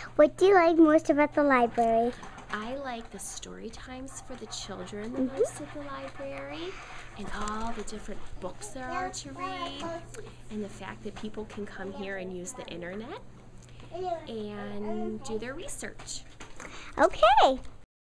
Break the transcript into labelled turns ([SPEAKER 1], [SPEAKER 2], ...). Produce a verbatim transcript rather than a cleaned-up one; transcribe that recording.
[SPEAKER 1] What do you like most about the library?
[SPEAKER 2] I like the story times for the children the most at the library, and all the different books there are to read, and the fact that people can come here and use the internet and do their research.
[SPEAKER 1] Okay.